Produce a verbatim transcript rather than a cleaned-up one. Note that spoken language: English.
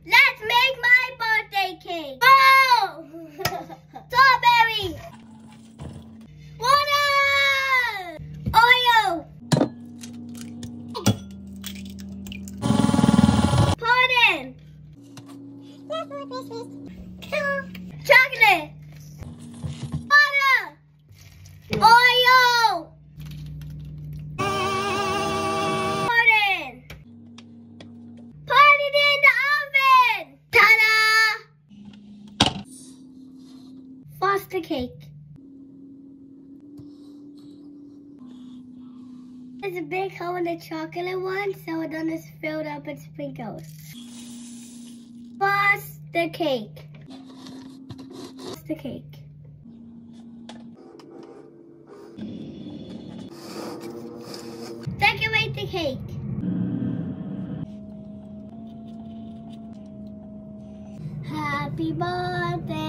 Let's make my birthday cake. Oh! Strawberry. Water. Oreo. Pudding. Chocolate. Water. Oreo. Pudding. Put it in the oven. Ta-da! Frosted cake. There's a big hole in the chocolate one, so it doesn't fill up with sprinkles. Frost the cake. Frost the cake. Decorate the cake. Happy birthday.